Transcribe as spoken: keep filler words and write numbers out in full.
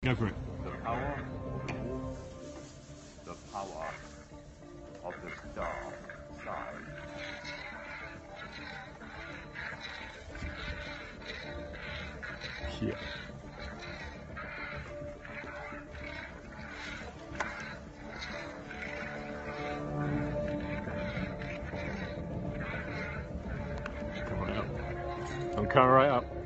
Go for it. The power, the power of the dark side. Yeah. Come right up. I'm coming right up.